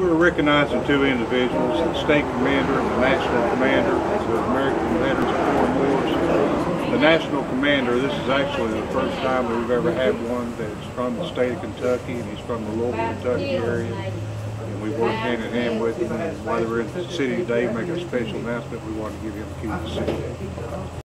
We're recognizing two individuals, the state commander and the national commander of the American Veterans of Foreign Wars. The national commander, this is actually the first time that we've ever had one that's from the state of Kentucky, and he's from the Louisville, Kentucky area. And we work hand in hand with him, and while we're in the city today making a special announcement, we want to give him the key to the city.